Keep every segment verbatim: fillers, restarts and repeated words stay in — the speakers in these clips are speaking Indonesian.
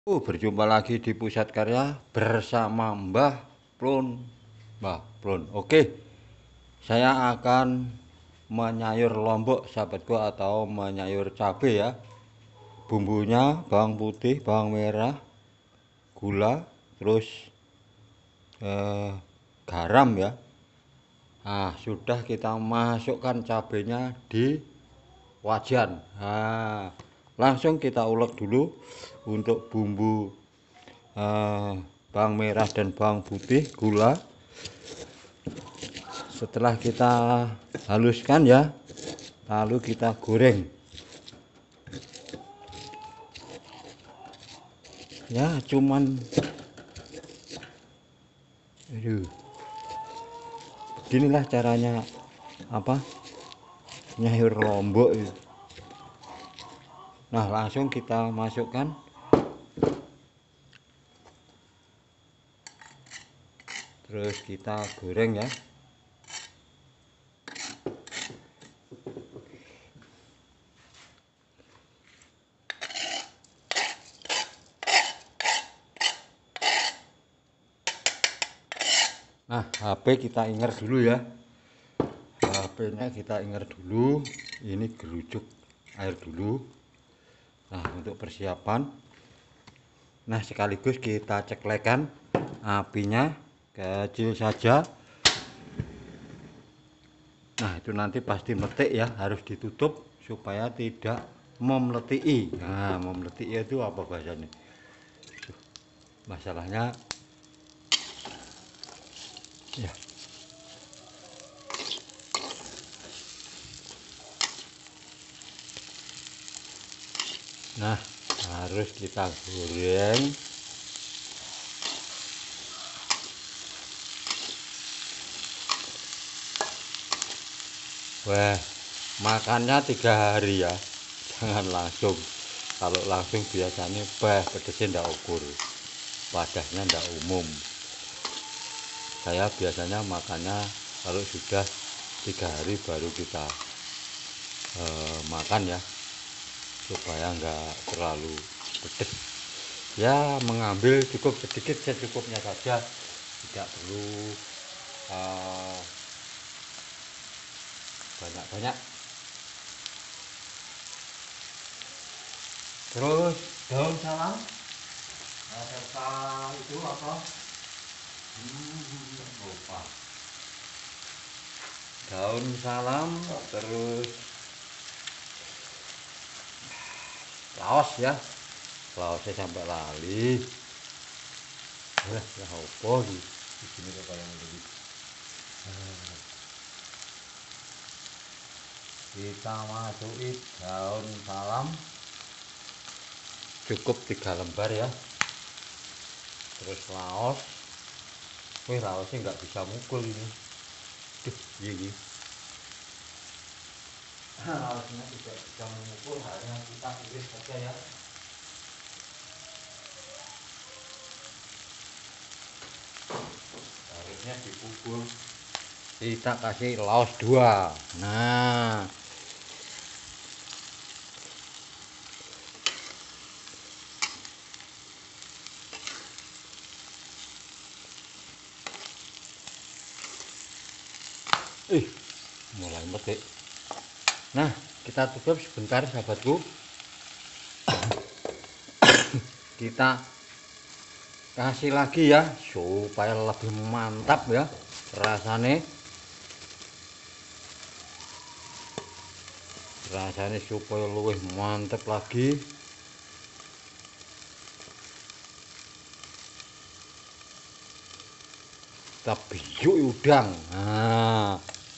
Oh, berjumpa lagi di Pusat Karya bersama Mbah Plun. Mbah Plun. Oke, saya akan menyayur lombok sahabatku atau menyayur cabai ya. Bumbunya bawang putih, bawang merah, gula, terus eh, garam ya. Nah, sudah kita masukkan cabainya di wajan. Nah, langsung kita ulek dulu untuk bumbu eh, bawang merah dan bawang putih, gula. Setelah kita haluskan ya, lalu kita goreng ya, cuman aduh, beginilah caranya apa nyayur lombok itu. Nah, langsung kita masukkan, terus kita goreng ya. Nah, H P kita inger dulu ya. H P-nya kita inger dulu. Ini gerujuk air dulu. Nah, untuk persiapan. Nah, sekaligus kita ceklekan apinya kecil saja. Nah, itu nanti pasti meletik ya, harus ditutup supaya tidak memeletik. Nah, memeletik itu apa bahasanya? Masalahnya ya. Nah, harus kita goreng. Wah, makannya tiga hari ya, jangan langsung. Kalau langsung biasanya bah pedesnya ndak ukur, wadahnya ndak umum. Saya biasanya makannya kalau sudah tiga hari baru kita eh, makan ya, supaya nggak terlalu pedes. Ya, mengambil cukup sedikit secukupnya saja, tidak perlu eh, banyak-banyak. Terus daun salam serta itu apa? Hmm, lupa. Daun salam, terus laos ya, laosnya sampai lali. Wah, ya apa di sini kok kayak gini. Kita masukin daun salam cukup tiga lembar ya. Terus laos, wih laosnya nggak bisa mukul ini. Duh, gini. Laosnya tidak bisa memukul, hanya kita iris saja ya. Harusnya dipukul. Kita kasih laos dua. Nah, ih, mulai metik. Nah, kita tutup sebentar sahabatku. Kita kasih lagi ya supaya lebih mantap ya rasanya. Rasanya supaya lebih mantap lagi. Kita bijuk udang. Nah,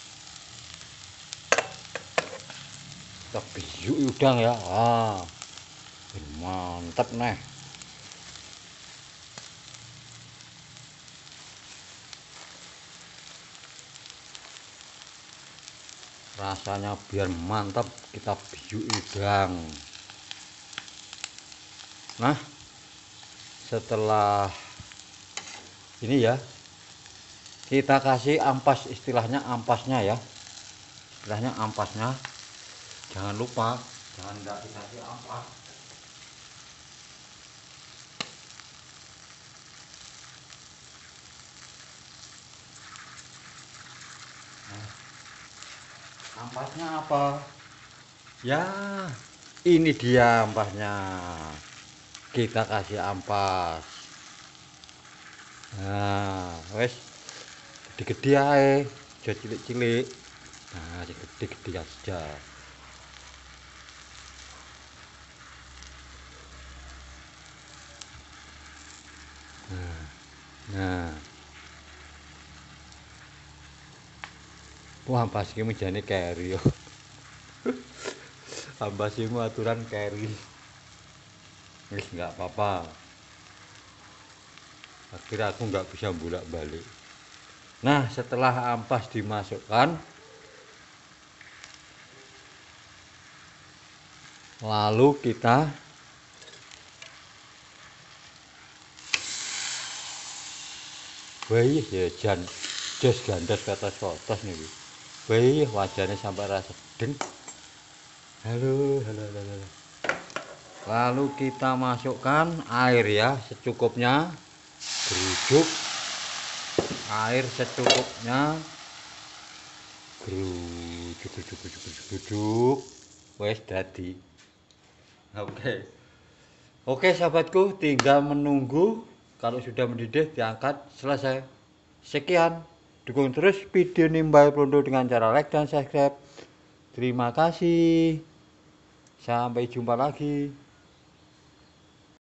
kita bijuk udang ya. Ah, mantap nih. Rasanya biar mantap, kita bijuk udang. Nah, setelah ini ya, kita kasih ampas, istilahnya ampasnya ya, istilahnya ampasnya. Jangan lupa, jangan nggak dikasih ampas. ampasnya apa? Ya, ini dia ampasnya. Kita kasih ampas. Nah, wes gede-gede ae, aja cilik-cilik. Nah, gede-gede aja. Nah, nah. Wah, ampas iki mejane keri yo. Ampas iki aturan keri. Wis enggak apa-apa. Akhirnya aku nggak bisa bolak-balik. Nah, setelah ampas dimasukkan, lalu kita wih ya jan jos gandos kotos-kotos nih. Wih wajahnya sampai rasa sedeng. Halo, halo, halo, halo. Lalu kita masukkan air ya secukupnya. Gerujuk air secukupnya. Gerujuk, gerujuk, gerujuk, gerujuk. Wes dadi. Oke. Oke sahabatku, tinggal menunggu. Kalau sudah mendidih diangkat, selesai. Sekian, dukung terus video Nimbay Plondo dengan cara like dan subscribe. Terima kasih. Sampai jumpa lagi.